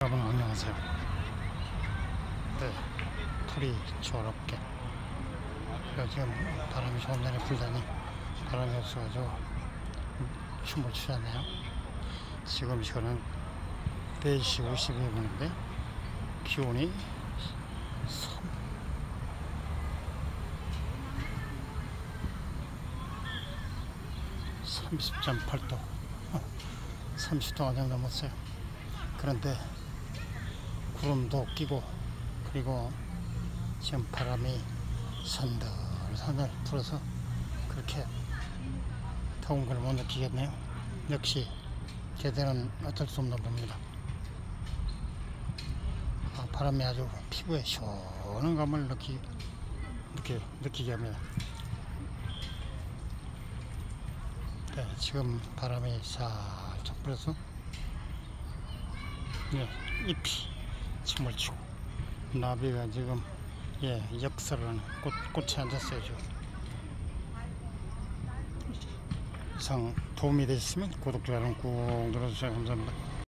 여러분 안녕하세요. 네, 풀이 저렇게 지금 바람이 좋은 날에 불더니 바람이 없어가지고 춤을 추잖아요. 지금 시간은 4시 52분인데 기온이 30.8도 30도가 좀 넘었어요. 그런데 구름도 끼고 그리고 지금 바람이 산들산들 불어서 그렇게 더운 걸 못 느끼겠네요. 역시 제대로는 어쩔 수 없나 봅니다. 바람이 아주 피부에 시원한 감을 느끼게 합니다. 네, 지금 바람이 살짝 불어서 잎이 춤을 추고 나비가 지금 역사를 하는 꽃에 앉았어요. 지금 이상 도움이 되셨으면 구독, 좋아요 꾹 눌러주세요. 감사합니다.